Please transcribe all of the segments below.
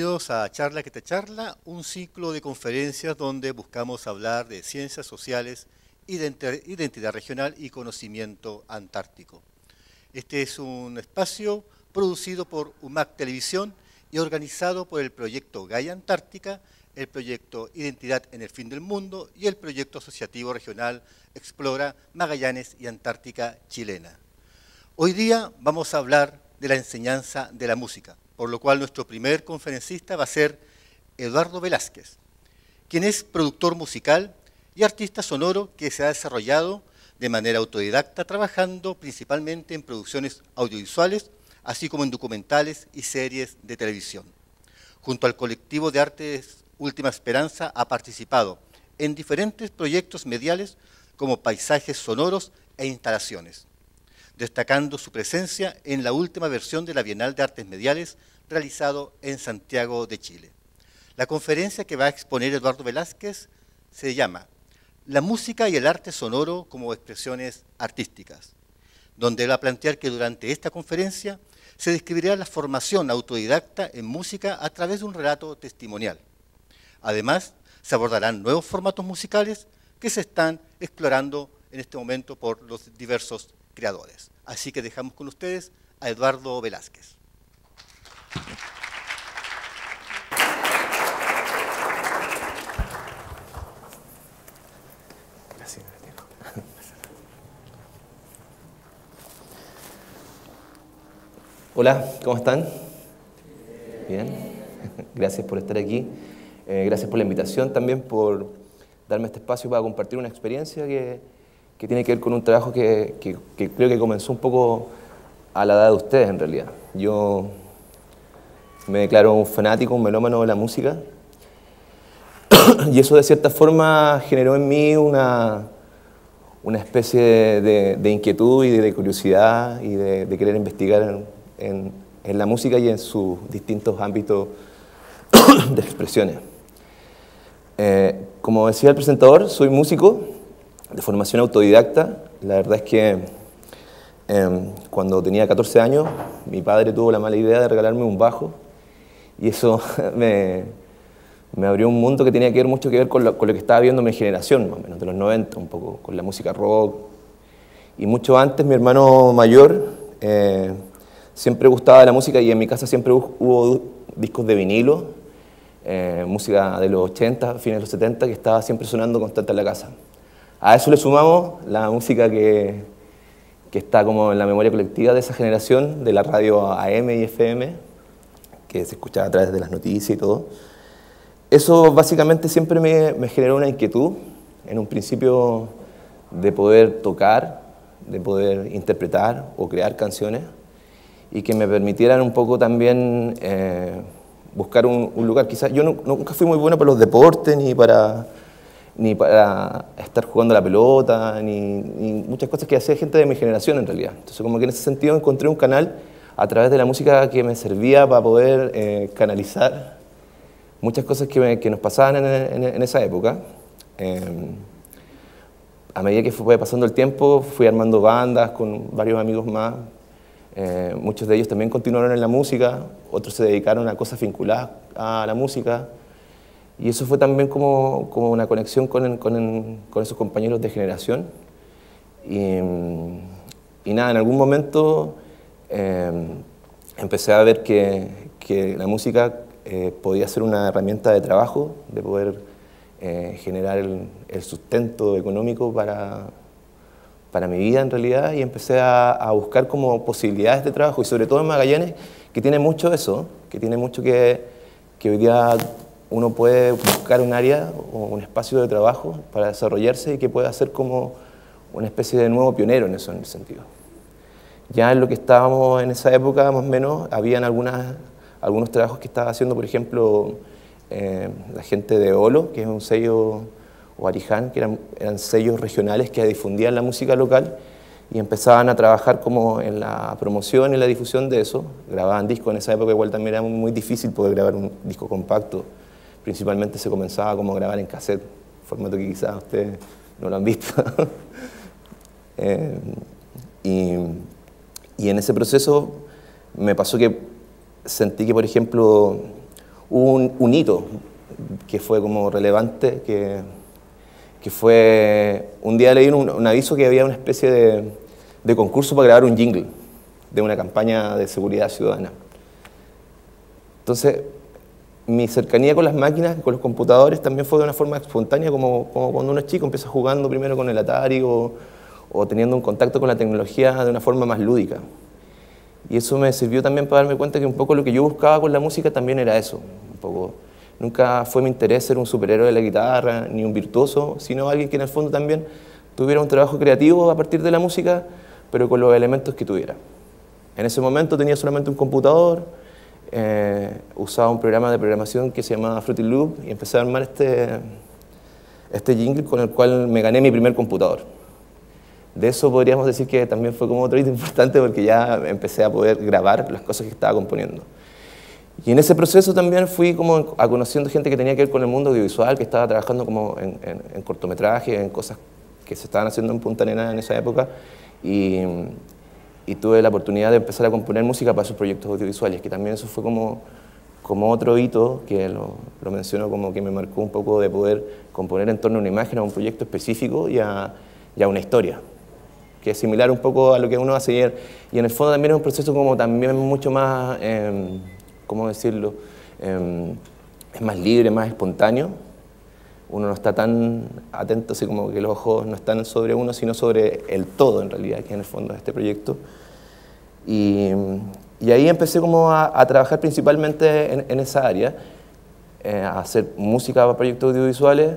Bienvenidos a Charla que te charla, un ciclo de conferencias donde buscamos hablar de ciencias sociales, identidad regional y conocimiento antártico. Este es un espacio producido por UMAC Televisión y organizado por el proyecto Gaia Antártica, el proyecto Identidad en el Fin del Mundo y el proyecto asociativo regional Explora Magallanes y Antártica Chilena. Hoy día vamos a hablar de la enseñanza de la música, por lo cual nuestro primer conferencista va a ser Eduardo Velázquez, quien es productor musical y artista sonoro que se ha desarrollado de manera autodidacta, trabajando principalmente en producciones audiovisuales, así como en documentales y series de televisión. Junto al colectivo de artes Última Esperanza ha participado en diferentes proyectos mediales como paisajes sonoros e instalaciones, destacando su presencia en la última versión de la Bienal de Artes Mediales realizado en Santiago de Chile. La conferencia que va a exponer Eduardo Velázquez se llama La música y el arte sonoro como expresiones artísticas, donde él va a plantear que durante esta conferencia se describirá la formación autodidacta en música a través de un relato testimonial. Además, se abordarán nuevos formatos musicales que se están explorando en este momento por los diversos creadores. Así que dejamos con ustedes a Eduardo Velázquez. Gracias. Hola, ¿cómo están? Bien, gracias por estar aquí. Gracias por la invitación, también por darme este espacio para compartir una experiencia que tiene que ver con un trabajo que creo que comenzó un poco a la edad de ustedes, en realidad. Yo me declaro un fanático, un melómano de la música, y eso de cierta forma generó en mí una especie de inquietud y de curiosidad y de querer investigar en la música y en sus distintos ámbitos de expresiones. Como decía el presentador, soy músico de formación autodidacta. La verdad es que cuando tenía 14 años, mi padre tuvo la mala idea de regalarme un bajo y eso me abrió un mundo que tenía que ver mucho que ver con lo que estaba viendo mi generación, más o menos, de los 90, un poco con la música rock. Y mucho antes, mi hermano mayor siempre gustaba de la música y en mi casa siempre hubo discos de vinilo, música de los 80, fines de los 70, que estaba siempre sonando constante en la casa. A eso le sumamos la música que está como en la memoria colectiva de esa generación, de la radio AM y FM, que se escuchaba a través de las noticias y todo. Eso básicamente siempre me generó una inquietud, en un principio de poder tocar, de poder interpretar o crear canciones, y que me permitieran un poco también buscar un lugar. Quizás yo nunca fui muy bueno para los deportes, ni para estar jugando a la pelota, ni muchas cosas que hacía gente de mi generación en realidad. Entonces como que en ese sentido encontré un canal a través de la música que me servía para poder canalizar muchas cosas que nos pasaban en esa época. A medida que fue pasando el tiempo, fui armando bandas con varios amigos más. Muchos de ellos también continuaron en la música, otros se dedicaron a cosas vinculadas a la música. Y eso fue también como una conexión con esos compañeros de generación. Y nada, en algún momento empecé a ver que la música podía ser una herramienta de trabajo, de poder generar el sustento económico para mi vida en realidad, y empecé a buscar como posibilidades de trabajo, y sobre todo en Magallanes, que tiene mucho eso, que tiene mucho que hoy día uno puede buscar un área o un espacio de trabajo para desarrollarse y que pueda ser como una especie de nuevo pionero en eso, en el sentido. Ya en lo que estábamos en esa época, más o menos, habían algunos trabajos que estaba haciendo, por ejemplo, la gente de Olo, que es un sello, o Ariján, que eran sellos regionales que difundían la música local y empezaban a trabajar como en la promoción y la difusión de eso. Grababan discos, en esa época igual también era muy difícil poder grabar un disco compacto. Principalmente se comenzaba como a grabar en cassette, formato que quizás ustedes no lo han visto. Y en ese proceso me pasó que sentí que, por ejemplo, hubo un hito que fue como relevante, que fue, un día leí un aviso que había una especie de concurso para grabar un jingle de una campaña de seguridad ciudadana. Entonces, mi cercanía con las máquinas, con los computadores, también fue de una forma espontánea, como cuando uno es chico empieza jugando primero con el Atari o teniendo un contacto con la tecnología de una forma más lúdica. Y eso me sirvió también para darme cuenta que un poco lo que yo buscaba con la música también era eso. Un poco, nunca fue mi interés ser un superhéroe de la guitarra, ni un virtuoso, sino alguien que en el fondo también tuviera un trabajo creativo a partir de la música, pero con los elementos que tuviera. En ese momento tenía solamente un computador, usaba un programa de programación que se llamaba Fruity Loop y empecé a armar este jingle con el cual me gané mi primer computador. De eso podríamos decir que también fue como otro hito importante porque ya empecé a poder grabar las cosas que estaba componiendo. Y en ese proceso también fui como conociendo gente que tenía que ver con el mundo audiovisual, que estaba trabajando como en cortometrajes, en cosas que se estaban haciendo en Punta Arenas en esa época, y tuve la oportunidad de empezar a componer música para esos proyectos audiovisuales, que también eso fue como otro hito que lo menciono como que me marcó un poco de poder componer en torno a una imagen, a un proyecto específico y a una historia, que es similar un poco a lo que uno hace y en el fondo también es un proceso como también mucho más, ¿cómo decirlo? Es más libre, más espontáneo. Uno no está tan atento, así como que los ojos no están sobre uno, sino sobre el todo, en realidad, que en el fondo es este proyecto. Y ahí empecé como a trabajar principalmente en esa área, a hacer música para proyectos audiovisuales.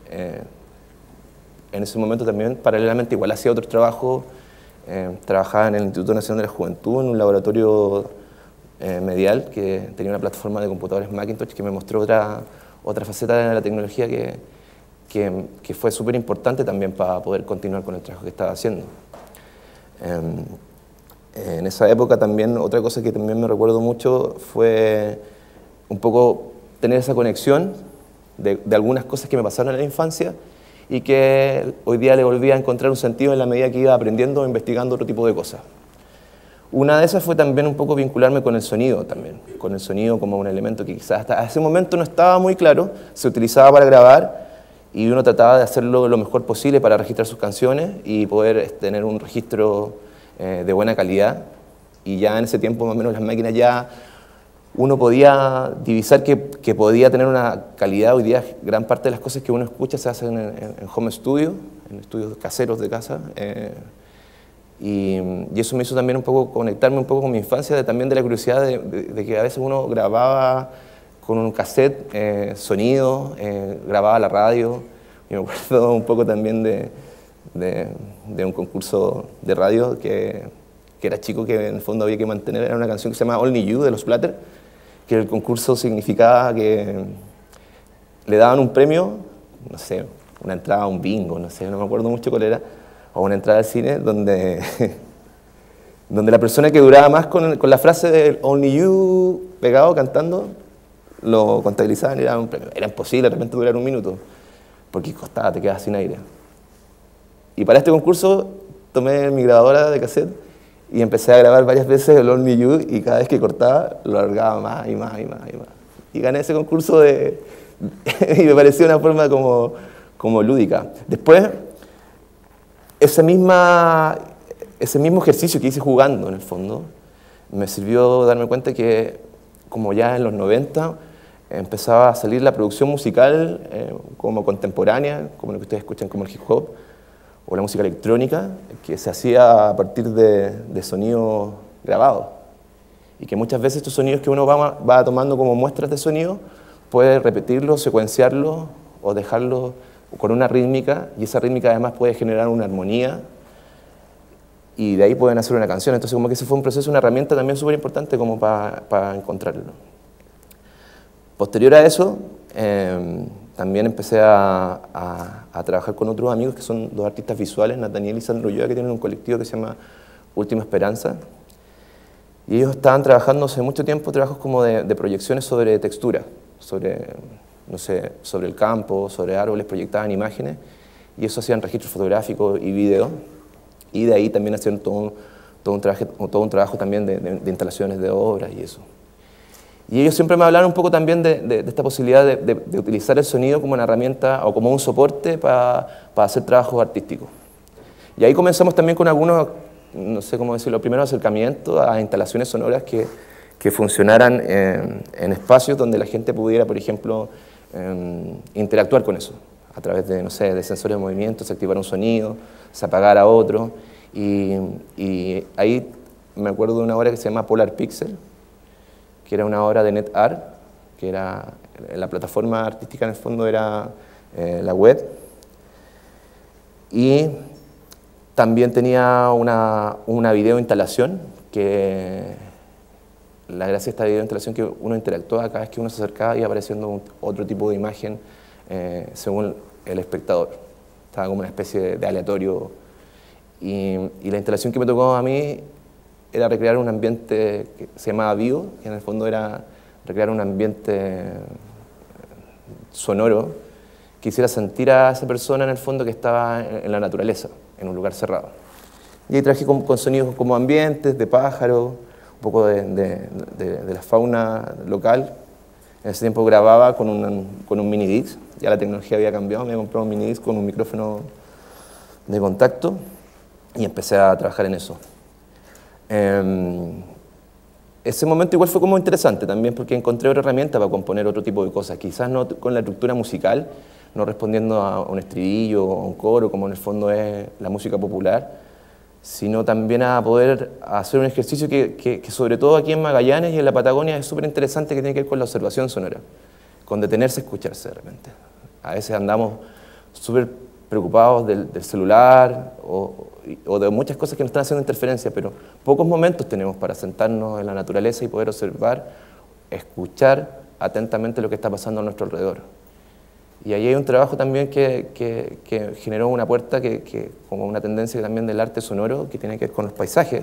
En ese momento también, paralelamente, igual hacía otros trabajos. Trabajaba en el Instituto Nacional de la Juventud, en un laboratorio medial que tenía una plataforma de computadores Macintosh que me mostró otra faceta de la tecnología que fue súper importante también para poder continuar con el trabajo que estaba haciendo. En esa época también, otra cosa que también me recuerdo mucho fue un poco tener esa conexión de algunas cosas que me pasaron en la infancia y que hoy día le volví a encontrar un sentido en la medida que iba aprendiendo o investigando otro tipo de cosas. Una de esas fue también un poco vincularme con el sonido también, con el sonido como un elemento que quizás hasta ese momento no estaba muy claro, se utilizaba para grabar y uno trataba de hacerlo lo mejor posible para registrar sus canciones y poder tener un registro de buena calidad. Y ya en ese tiempo más o menos las máquinas ya uno podía divisar que podía tener una calidad. Hoy día gran parte de las cosas que uno escucha se hacen en home studio, en estudios caseros de casa. Y eso me hizo también un poco conectarme un poco con mi infancia, también de la curiosidad de que a veces uno grababa con un cassette sonido, grababa la radio. Y me acuerdo un poco también de un concurso de radio que era chico, que en el fondo había que mantener, era una canción que se llama Only You de los Platter, que el concurso significaba que le daban un premio, no sé, una entrada a un bingo, no sé, no me acuerdo mucho cuál era, o una entrada al cine, donde la persona que duraba más con la frase de Only You pegado, cantando, lo contabilizaban y era un premio. Era imposible de repente durar un minuto, porque costaba, te quedabas sin aire. Y para este concurso tomé mi grabadora de cassette y empecé a grabar varias veces el Only You y cada vez que cortaba lo alargaba más y más y más y más. Y gané ese concurso y me pareció una forma como lúdica. Después, ese mismo ejercicio que hice jugando, en el fondo, me sirvió darme cuenta que, como ya en los 90, empezaba a salir la producción musical como contemporánea, como lo que ustedes escuchan como el hip hop, o la música electrónica, que se hacía a partir de sonidos grabados. Y que muchas veces estos sonidos que uno va tomando como muestras de sonido, puede repetirlos, secuenciarlos, o dejarlos con una rítmica, y esa rítmica además puede generar una armonía, y de ahí pueden hacer una canción. Entonces como que ese fue un proceso, una herramienta también súper importante como para encontrarlo. Posterior a eso, también empecé a trabajar con otros amigos que son dos artistas visuales, Nathaniel y Sandro Ulloa, que tienen un colectivo que se llama Última Esperanza. Y ellos estaban trabajando hace mucho tiempo trabajos como de proyecciones sobre textura, sobre, no sé, sobre el campo, sobre árboles, proyectaban imágenes, y eso hacían registros fotográficos y video. Y de ahí también hacían todo un trabajo también de instalaciones de obras y eso. Y ellos siempre me hablaron un poco también de esta posibilidad de utilizar el sonido como una herramienta o como un soporte para hacer trabajos artísticos. Y ahí comenzamos también con algunos, no sé cómo decirlo, primeros acercamientos a instalaciones sonoras que funcionaran en espacios donde la gente pudiera, por ejemplo, interactuar con eso, a través de, no sé, de sensores de movimiento, se activara un sonido, se apagara otro, y ahí me acuerdo de una obra que se llama Polar Pixel, que era una obra de NetArt, que era, la plataforma artística en el fondo era la web, y también tenía una videoinstalación, que la gracia de esta videoinstalación que uno interactuaba cada vez que uno se acercaba y apareciendo otro tipo de imagen según el espectador. Estaba como una especie de aleatorio. Y la instalación que me tocó a mí era recrear un ambiente que se llamaba vivo, que en el fondo era recrear un ambiente sonoro que hiciera sentir a esa persona en el fondo que estaba en la naturaleza, en un lugar cerrado. Y ahí traje con sonidos como ambientes, de pájaros, un poco de la fauna local. En ese tiempo grababa con un mini disc, ya la tecnología había cambiado, me compré un mini disc con un micrófono de contacto y empecé a trabajar en eso. Ese momento igual fue como interesante también porque encontré otra herramienta para componer otro tipo de cosas, quizás no con la estructura musical, no respondiendo a un estribillo o a un coro como en el fondo es la música popular, sino también a poder hacer un ejercicio que sobre todo aquí en Magallanes y en la Patagonia es súper interesante, que tiene que ver con la observación sonora, con detenerse a escucharse de repente. A veces andamos súper preocupados del celular o de muchas cosas que nos están haciendo interferencia, pero pocos momentos tenemos para sentarnos en la naturaleza y poder observar, escuchar atentamente lo que está pasando a nuestro alrededor. Y ahí hay un trabajo también que generó una puerta, como una tendencia también del arte sonoro, que tiene que ver con los paisajes.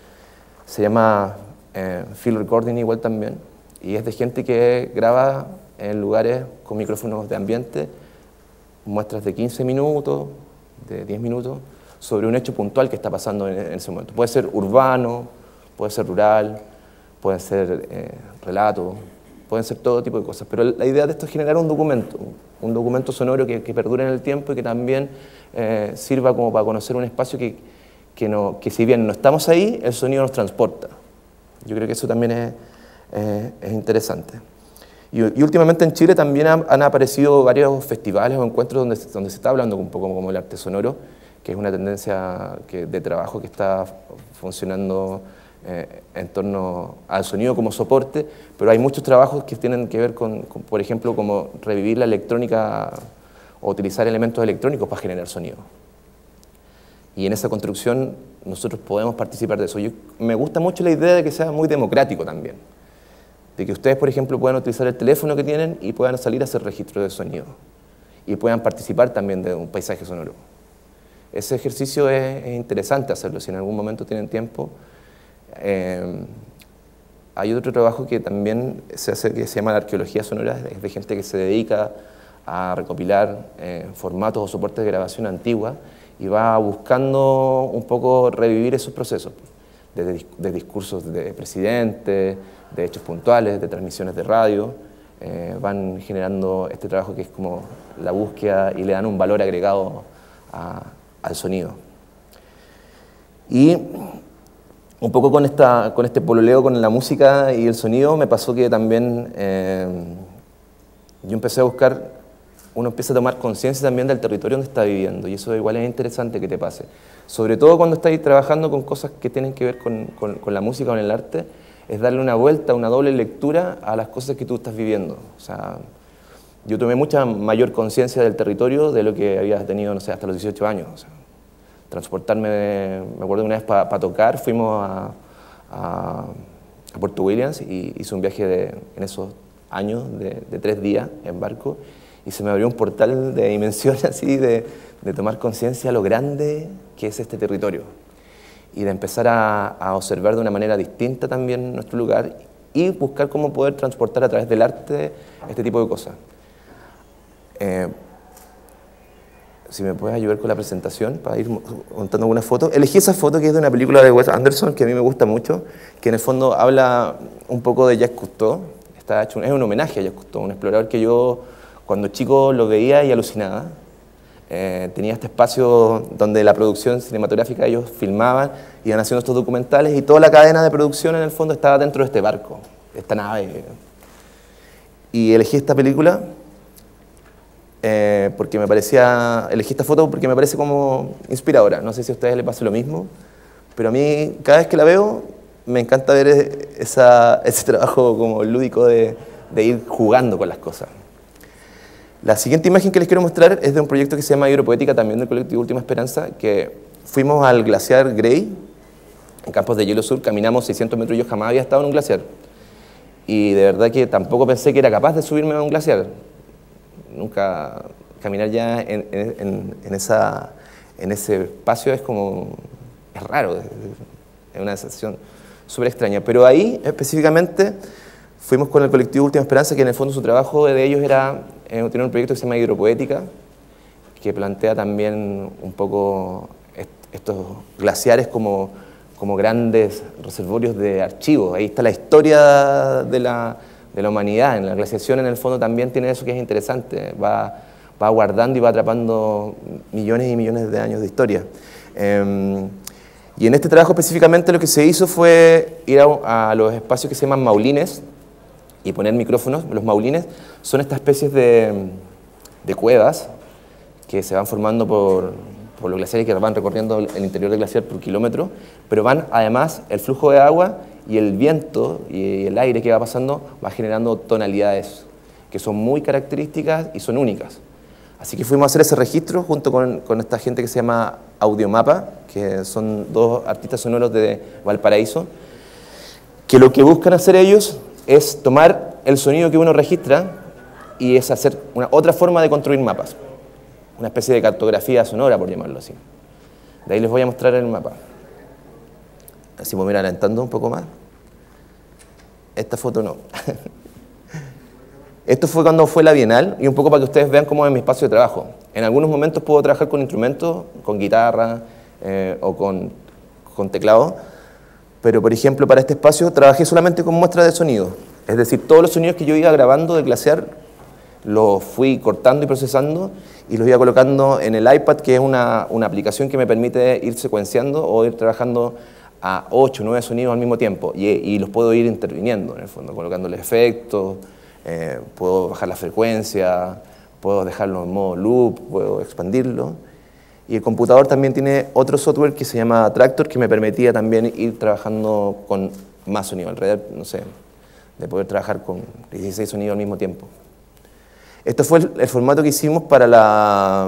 Se llama field recording igual también, y es de gente que graba en lugares con micrófonos de ambiente, muestras de 15 minutos, de 10 minutos, sobre un hecho puntual que está pasando en ese momento. Puede ser urbano, puede ser rural, puede ser relato, pueden ser todo tipo de cosas, pero la idea de esto es generar un documento sonoro que perdure en el tiempo y que también sirva como para conocer un espacio que si bien no estamos ahí, el sonido nos transporta. Yo creo que eso también es interesante. Y últimamente en Chile también han aparecido varios festivales o encuentros donde se está hablando un poco como el arte sonoro, que es una tendencia de trabajo que está funcionando en torno al sonido como soporte, pero hay muchos trabajos que tienen que ver con, por ejemplo, como revivir la electrónica o utilizar elementos electrónicos para generar sonido. Y en esa construcción nosotros podemos participar de eso. Me gusta mucho la idea de que sea muy democrático también, de que ustedes, por ejemplo, puedan utilizar el teléfono que tienen y puedan salir a hacer registro de sonido y puedan participar también de un paisaje sonoro. Ese ejercicio es interesante hacerlo, si en algún momento tienen tiempo. Hay otro trabajo que también se hace que se llama la arqueología sonora, es de gente que se dedica a recopilar formatos o soportes de grabación antigua y va buscando un poco revivir esos procesos, de discursos de presidentes, de hechos puntuales, de transmisiones de radio, van generando este trabajo que es como la búsqueda y le dan un valor agregado al sonido. Y un poco con este pololeo con la música y el sonido me pasó que también yo empecé a buscar, uno empieza a tomar conciencia también del territorio donde está viviendo y eso igual es interesante que te pase. Sobre todo cuando estás trabajando con cosas que tienen que ver con la música o con el arte, es darle una vuelta, una doble lectura a las cosas que tú estás viviendo. O sea, yo tomé mucha mayor conciencia del territorio de lo que había tenido, no sé, hasta los 18 años. O sea, transportarme, me acuerdo una vez para tocar, fuimos a Puerto Williams y hice un viaje en esos años de 3 días en barco y se me abrió un portal de dimensión así, de tomar conciencia de lo grande que es este territorio y de empezar a observar de una manera distinta también nuestro lugar y buscar cómo poder transportar a través del arte este tipo de cosas. Si me puedes ayudar con la presentación para ir montando algunas fotos. Elegí esa foto que es de una película de Wes Anderson que a mí me gusta mucho, que en el fondo habla un poco de Jacques Cousteau, Está hecho, es un homenaje a Jacques Cousteau, un explorador que yo cuando chico lo veía y alucinaba. Tenía este espacio donde la producción cinematográfica, ellos filmaban, iban haciendo estos documentales y toda la cadena de producción en el fondo estaba dentro de este barco, de esta nave. Y elegí esta película porque me parecía, elegí esta foto porque me parece como inspiradora. No sé si a ustedes les pasa lo mismo, pero a mí cada vez que la veo me encanta ver ese trabajo como lúdico de ir jugando con las cosas. La siguiente imagen que les quiero mostrar es de un proyecto que se llama Hidropoética, también del colectivo Última Esperanza, que fuimos al glaciar Grey, en Campos de Hielo Sur, caminamos 600 metros, yo jamás había estado en un glaciar. Y de verdad que tampoco pensé que era capaz de subirme a un glaciar. Nunca caminar ya en ese espacio es raro, es una sensación súper extraña. Pero ahí específicamente fuimos con el colectivo Última Esperanza, que en el fondo su trabajo de ellos era tener un proyecto que se llama Hidropoética, que plantea también un poco estos glaciares como grandes reservorios de archivos. Ahí está la historia de la humanidad. En la glaciación, en el fondo, también tiene eso que es interesante. Va guardando y va atrapando millones y millones de años de historia. Y en este trabajo específicamente lo que se hizo fue ir a los espacios que se llaman maulines y poner micrófonos. Los maulines son estas especies de cuevas que se van formando por los glaciares que van recorriendo el interior del glaciar por kilómetros, pero van además el flujo de agua y el viento y el aire que va pasando va generando tonalidades que son muy características y son únicas. Así que fuimos a hacer ese registro junto con esta gente que se llama Audiomapa, que son dos artistas sonoros de Valparaíso, que lo que buscan hacer ellos es tomar el sonido que uno registra y es hacer otra forma de construir mapas. Una especie de cartografía sonora, por llamarlo así. De ahí les voy a mostrar el mapa. Así me voy adelantando un poco más. Esta foto no. Esto fue cuando fue la Bienal, y un poco para que ustedes vean cómo es mi espacio de trabajo. En algunos momentos puedo trabajar con instrumentos, con guitarra o con teclado, pero por ejemplo para este espacio trabajé solamente con muestras de sonido. Es decir, todos los sonidos que yo iba grabando del glaciar los fui cortando y procesando y los iba colocando en el iPad, que es una aplicación que me permite ir secuenciando o ir trabajando a 8 o 9 sonidos al mismo tiempo y los puedo ir interviniendo en el fondo, colocándole efectos, puedo bajar la frecuencia, puedo dejarlo en modo loop, puedo expandirlo. Y el computador también tiene otro software que se llama Tractor, que me permitía también ir trabajando con más sonido, alrededor, no sé, de poder trabajar con 16 sonidos al mismo tiempo. Este fue el formato que hicimos para la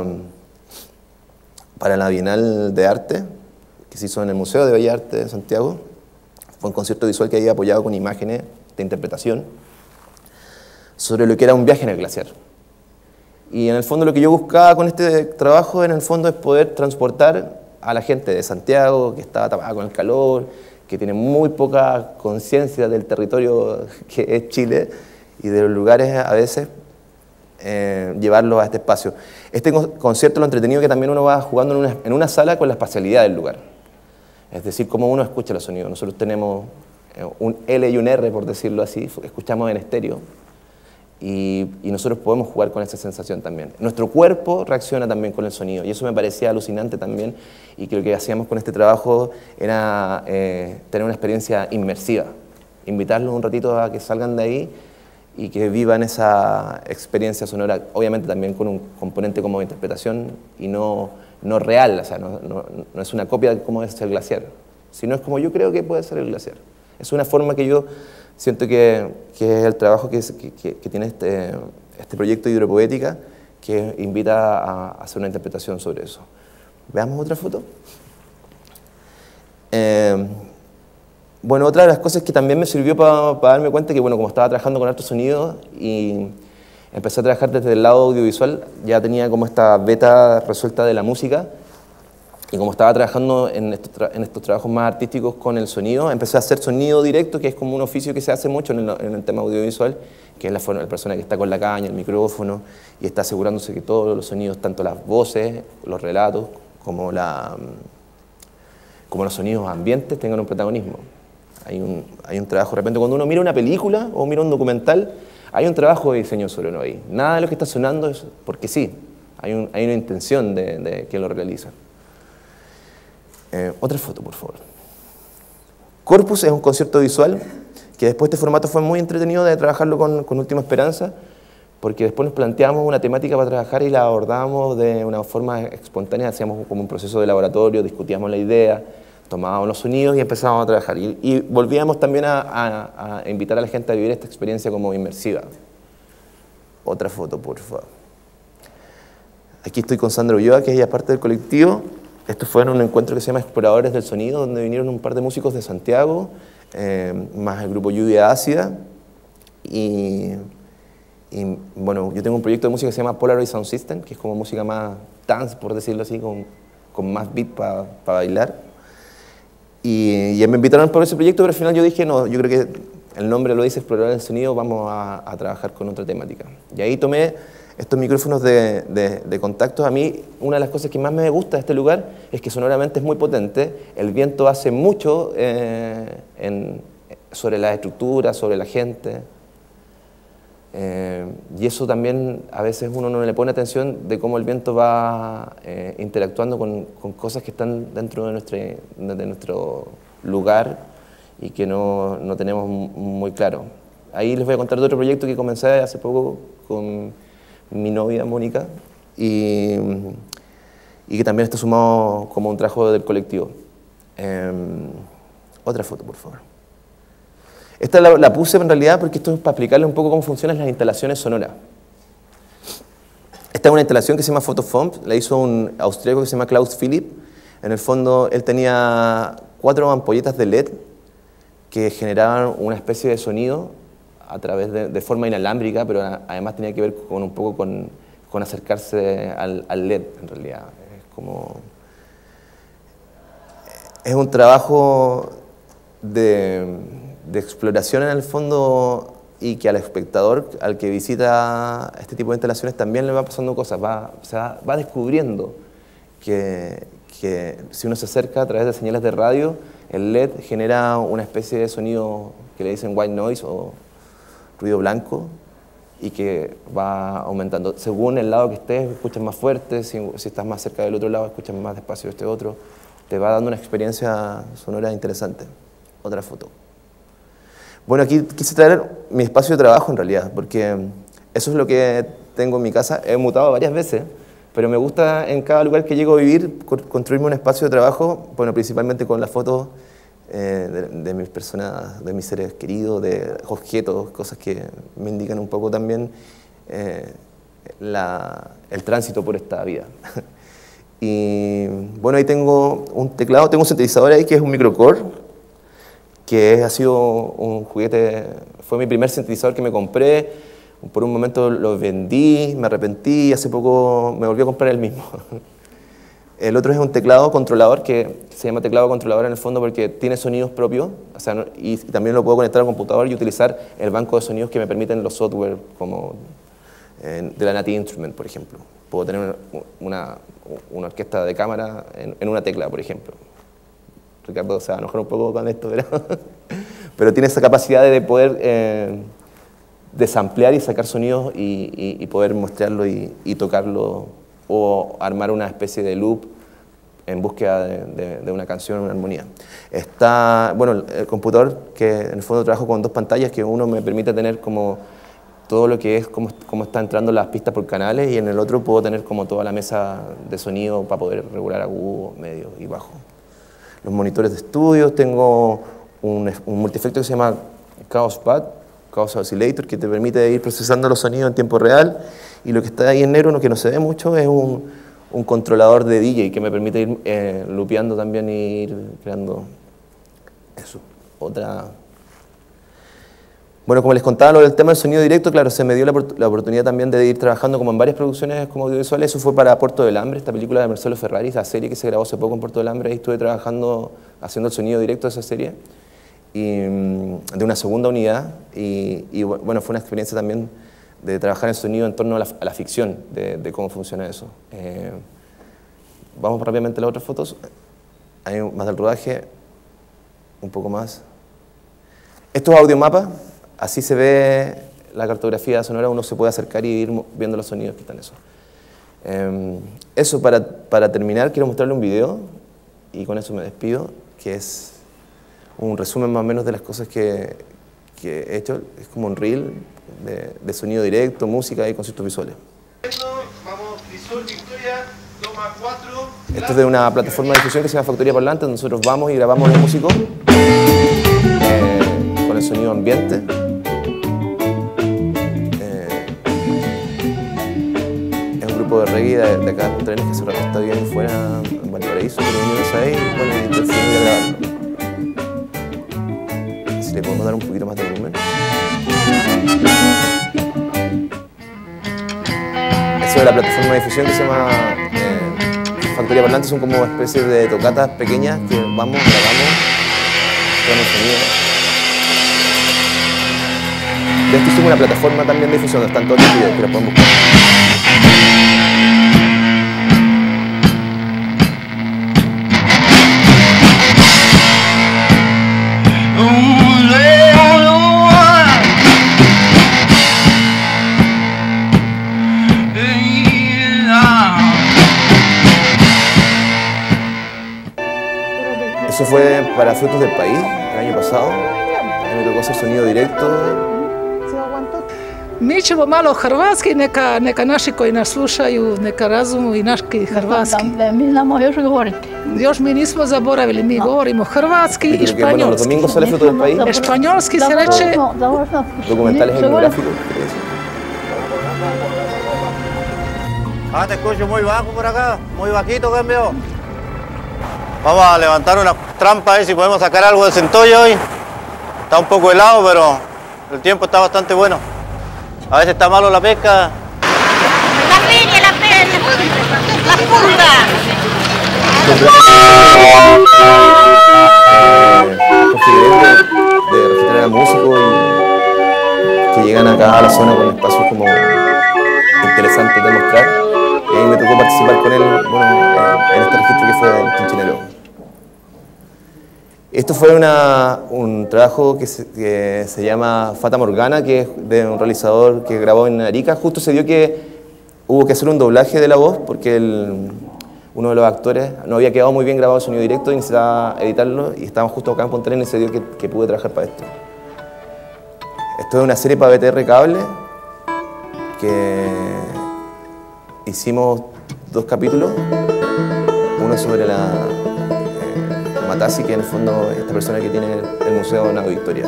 Bienal de Arte, que se hizo en el Museo de Bellas Artes de Santiago. Fue un concierto visual que había apoyado con imágenes de interpretación sobre lo que era un viaje en el glaciar. Y en el fondo lo que yo buscaba con este trabajo, en el fondo, es poder transportar a la gente de Santiago, que estaba tapada con el calor, que tiene muy poca conciencia del territorio que es Chile y de los lugares a veces, llevarlos a este espacio. Este concierto, lo entretenido que también uno va jugando en una sala con la espacialidad del lugar. Es decir, cómo uno escucha los sonidos. Nosotros tenemos un L y un R, por decirlo así, escuchamos en estéreo. Y nosotros podemos jugar con esa sensación también. Nuestro cuerpo reacciona también con el sonido y eso me parecía alucinante también, y que lo que hacíamos con este trabajo era tener una experiencia inmersiva, invitarlos un ratito a que salgan de ahí y que vivan esa experiencia sonora, obviamente también con un componente como de interpretación y no real, o sea, no es una copia de cómo es el glaciar, sino es como yo creo que puede ser el glaciar. Es una forma que yo siento que es el trabajo que tiene este proyecto de Hidropoética, que invita a hacer una interpretación sobre eso. Veamos otra foto. Bueno, otra de las cosas que también me sirvió para darme cuenta que, bueno, como estaba trabajando con altos sonidos y empecé a trabajar desde el lado audiovisual, ya tenía como esta beta resuelta de la música. Y como estaba trabajando en estos trabajos más artísticos con el sonido, empecé a hacer sonido directo, que es como un oficio que se hace mucho en el tema audiovisual, que es la persona que está con la caña, el micrófono, y está asegurándose que todos los sonidos, tanto las voces, los relatos, como los sonidos ambientes, tengan un protagonismo. Hay un trabajo, de repente cuando uno mira una película o mira un documental, hay un trabajo de diseño sonoro ahí. Nada de lo que está sonando es porque sí, hay una intención de quien lo realiza. Otra foto, por favor. Corpus es un concierto visual que después este formato fue muy entretenido de trabajarlo con Última Esperanza, porque después nos planteamos una temática para trabajar y la abordábamos de una forma espontánea, hacíamos como un proceso de laboratorio, discutíamos la idea, tomábamos los sonidos y empezábamos a trabajar. Y volvíamos también a invitar a la gente a vivir esta experiencia como inmersiva. Otra foto, por favor. Aquí estoy con Sandra Ulloa, que ella es parte del colectivo. Esto fue en un encuentro que se llama Exploradores del Sonido, donde vinieron un par de músicos de Santiago, más el grupo Lluvia Ácida. Y bueno, yo tengo un proyecto de música que se llama Polaroid Sound System, que es como música más dance, por decirlo así, con más beat para bailar. Y me invitaron por ese proyecto, pero al final yo dije, no, yo creo que el nombre lo dice, Explorar el Sonido, vamos a trabajar con otra temática. Y ahí tomé estos micrófonos de contacto. A mí, una de las cosas que más me gusta de este lugar es que sonoramente es muy potente, el viento hace mucho sobre las estructuras, sobre la gente. Y eso también a veces uno no le pone atención de cómo el viento va interactuando con cosas que están dentro de nuestro lugar y que no tenemos muy claro. Ahí les voy a contar de otro proyecto que comencé hace poco con mi novia Mónica y que también está sumado como un trabajo del colectivo. Otra foto, por favor. Esta la puse en realidad porque esto es para explicarle un poco cómo funcionan las instalaciones sonoras. Esta es una instalación que se llama Photofoam, la hizo un austríaco que se llama Klaus Philipp. En el fondo él tenía 4 ampolletas de LED que generaban una especie de sonido a través de forma inalámbrica, pero además tenía que ver con un poco con acercarse al LED en realidad. Es un trabajo de exploración en el fondo y que al espectador, al que visita este tipo de instalaciones también le va pasando cosas, va descubriendo que si uno se acerca a través de señales de radio, el LED genera una especie de sonido que le dicen white noise o ruido blanco y que va aumentando. Según el lado que estés, escuchas más fuerte, si estás más cerca del otro lado, escuchas más despacio este otro. Te va dando una experiencia sonora interesante. Otra foto. Bueno, aquí quise traer mi espacio de trabajo en realidad, porque eso es lo que tengo en mi casa. He mutado varias veces, pero me gusta en cada lugar que llego a vivir construirme un espacio de trabajo, bueno, principalmente con las fotos de mis personas, de mis seres queridos, de objetos, cosas que me indican un poco también el tránsito por esta vida. Y bueno, ahí tengo un teclado, tengo un sintetizador ahí que es un microcore, que ha sido un juguete, fue mi primer sintetizador que me compré, por un momento lo vendí, me arrepentí y hace poco me volví a comprar el mismo. El otro es un teclado controlador que se llama teclado controlador en el fondo porque tiene sonidos propios, o sea, y también lo puedo conectar al computador y utilizar el banco de sonidos que me permiten los software como de la Native Instrument, por ejemplo. Puedo tener una orquesta de cámara en una tecla, por ejemplo. Ricardo se va a enojar un poco con esto, pero tiene esa capacidad de poder desamplear y sacar sonidos y poder mostrarlo y tocarlo o armar una especie de loop en búsqueda de una canción, una armonía. Está, bueno, el computador, que en el fondo trabajo con 2 pantallas, que uno me permite tener como todo lo que es, cómo están entrando las pistas por canales, y en el otro puedo tener como toda la mesa de sonido para poder regular agudo, medio y bajo. Los monitores de estudio, tengo un multiefecto que se llama Chaos Pad, Chaos Oscillator, que te permite ir procesando los sonidos en tiempo real, y lo que está ahí en negro, lo que no se ve mucho, es un controlador de DJ que me permite ir loopeando también e ir creando eso. Bueno, como les contaba lo del tema del sonido directo, claro, se me dio la oportunidad también de ir trabajando como en varias producciones como audiovisuales. Eso fue para Puerto del Hambre, esta película de Marcelo Ferrari, la serie que se grabó hace poco en Puerto del Hambre. Ahí estuve trabajando, haciendo el sonido directo de esa serie, de una segunda unidad. Y bueno, fue una experiencia también de trabajar el sonido en torno a la ficción, de cómo funciona eso. Vamos rápidamente a las otras fotos. Hay más del rodaje, un poco más. Estos audiomapas, así se ve la cartografía sonora, uno se puede acercar y ir viendo los sonidos que están eso. Eso, para terminar, quiero mostrarle un video y con eso me despido, que es un resumen más o menos de las cosas que he hecho. Es como un reel de sonido directo, música y conceptos visuales. Vamos, Crisol, Victoria, toma 4. Esto es de una plataforma de difusión que se llama Factoría Parlante, donde nosotros vamos y grabamos los músicos con el sonido ambiente. Es un grupo de reggae de acá de Trenes que hace rato está bien fuera en Valparaíso, pero vinimos ahí y bueno, y decidimos grabarlo. Si le podemos dar un poquito más de volumen. Eso de la plataforma de difusión que se llama Factoría Parlante, son como especies de tocatas pequeñas que vamos, grabamos, con el sonido. De esto hicimos una plataforma también de difusión, donde están todos los videos que los pueden buscar. Eso fue para Frutos del País, el año pasado. A mí me tocó hacer sonido directo. Нічого мало хорватський, нека наші, koji nas slušaju, neka razumu i naški hrvatski. Mi znamo još govoriti. Još mi nismo zaboravili, mi govorimo hrvatski i španjolski. Španjolski se reče... Documentales etnográficos. Ah, te escucho muy bajo por acá, muy bajito, cambio. Vamos a levantar una trampa a ver si podemos sacar algo de centollo hoy. Está un poco helado, pero el tiempo está bastante bueno. A veces está malo la pesca. La feria, la punta. De registrar a músicos y que llegan acá a la zona con espacios como interesantes de mostrar. Y ahí me tocó participar con él, bueno, en este registro que fue en Pinchinelo. Esto fue un trabajo que se llama Fata Morgana, que es de un realizador que grabó en Arica. Justo se dio que hubo que hacer un doblaje de la voz porque uno de los actores no había quedado muy bien grabado el sonido directo y necesitaba editarlo, y estábamos justo acá en Punta Arenas y se dio que pude trabajar para esto. Esto es una serie para BTR Cable que hicimos 2 capítulos, uno sobre la Matasi, que en el fondo es esta persona que tiene el Museo Nago Victoria.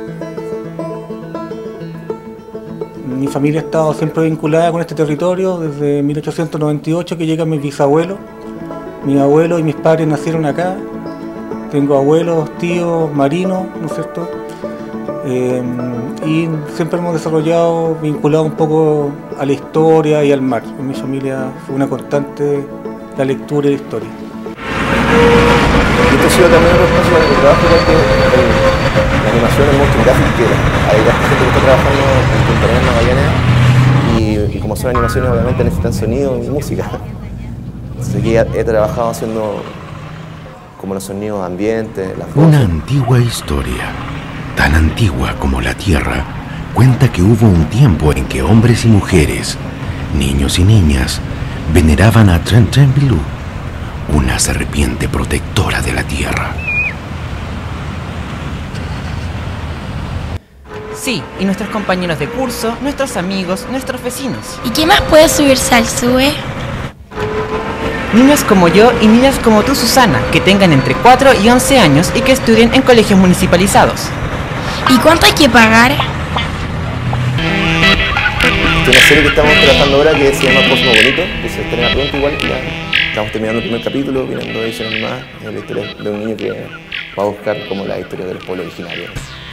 Mi familia ha estado siempre vinculada con este territorio desde 1898, que llegan mis bisabuelos. Mis abuelos y mis padres nacieron acá. Tengo abuelos, tíos, marinos, ¿no es cierto? Y siempre hemos desarrollado, vinculado un poco a la historia y al mar. En mi familia fue una constante la lectura y la historia. Esto ha sido también otro espacio de trabajo, porque la animación es muy gráfica, que hay bastante gente que está trabajando en Punta Arenas, Magallanes, y como son animaciones obviamente necesitan sonido y música. Así que he trabajado haciendo como los sonidos ambientes, las voces. Una antigua historia, tan antigua como la Tierra, cuenta que hubo un tiempo en que hombres y mujeres, niños y niñas, veneraban a Tren Tren Bilú, una serpiente protectora de la tierra. Sí, y nuestros compañeros de curso, nuestros amigos, nuestros vecinos. ¿Y quién más puede subirse al SUE? Niños como yo y niñas como tú, Susana, que tengan entre 4 y 11 años y que estudien en colegios municipalizados. ¿Y cuánto hay que pagar? Hay una serie que estamos trabajando ahora que se llama Cosmo Bonito, que se estrena pronto igual, que ya estamos terminando el primer capítulo, viendo ediciones más, es la historia de un niño que va a buscar como la historia del pueblo originario.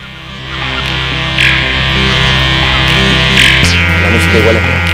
La música igual es buena.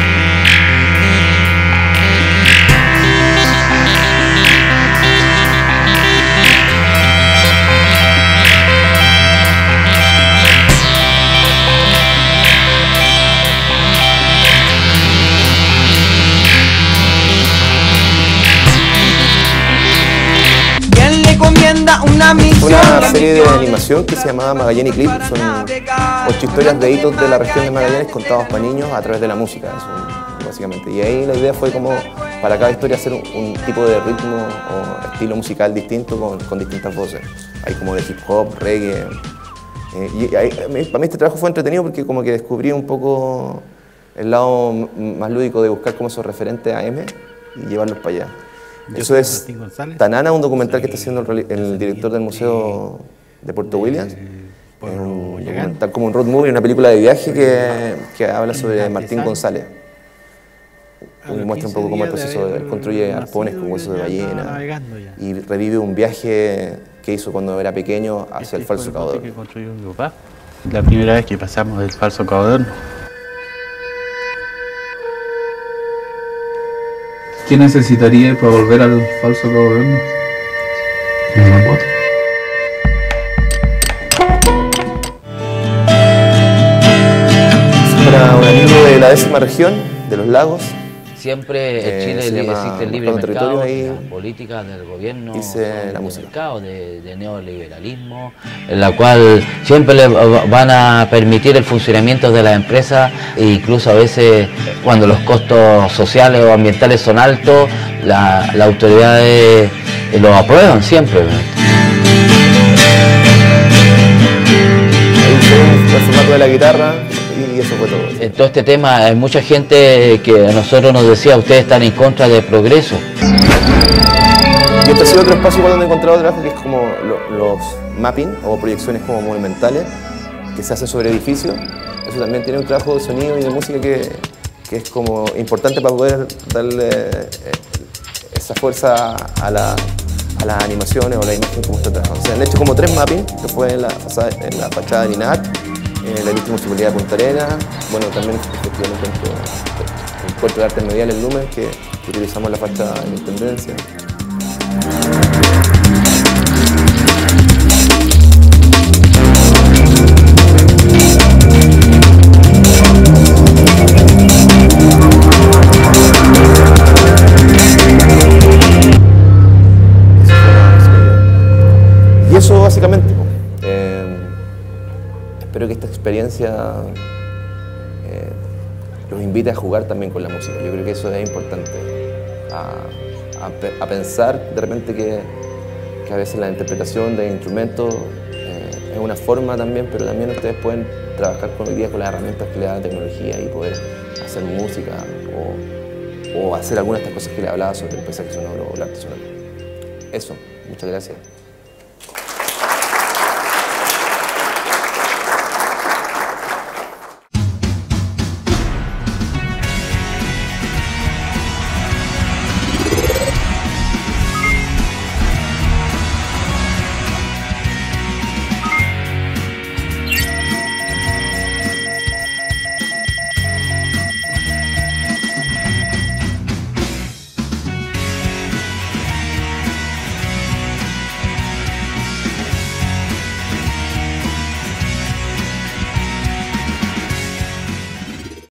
una serie de animación que se llamaba Magallanes Clip. Son 8 historias de hitos de la región de Magallanes contados para niños a través de la música, eso, básicamente. Y ahí la idea fue como para cada historia hacer un tipo de ritmo o estilo musical distinto con distintas voces. Hay como de hip hop, reggae. Para mí este trabajo fue entretenido porque como que descubrí un poco el lado más lúdico de buscar como esos referentes AM y llevarlos para allá. Eso es Tanana, un documental que está haciendo el director del Museo de Puerto Williams. Un documental como un road movie, una película de viaje que habla sobre Martín González. Y muestra un poco cómo el proceso construye arpones con huesos de ballena y revive un viaje que hizo cuando era pequeño hacia el falso Cabo de Horno. La primera vez que pasamos del falso Cabo de Horno. ¿Qué necesitaría para volver al falso Cabo de Horno? Una moto. Para un amigo de la 10ª región, de los lagos. Siempre en Chile existe el libre mercado, las políticas del gobierno la mercado, de neoliberalismo, en la cual siempre le van a permitir el funcionamiento de las empresas e incluso a veces cuando los costos sociales o ambientales son altos, las autoridades lo aprueban siempre. El formato de la guitarra. Y eso fue todo. En todo este tema hay mucha gente que a nosotros nos decía, ustedes están en contra del progreso. Y este ha sido otro espacio donde he encontrado trabajo que es como los mapping o proyecciones como monumentales que se hacen sobre edificios. Eso también tiene un trabajo de sonido y de música que es como importante para poder darle esa fuerza a las animaciones o la imagen como está trabajando. O sea, han hecho como 3 mapping, que fue en la fachada de Linares, la Vista Municipalidad de Punta Arenas, bueno, también el Puerto de Artes Mediales, el Lumen, que utilizamos la fachada de la Intendencia. Y eso básicamente. Espero que esta experiencia los invite a jugar también con la música. Yo creo que eso es importante, a pensar de repente que a veces la interpretación de instrumentos es una forma también, pero también ustedes pueden trabajar hoy día con las herramientas que le da la tecnología y poder hacer música o hacer algunas de estas cosas que le hablaba sobre el paisaje sonoro o el arte sonoro. Eso, muchas gracias.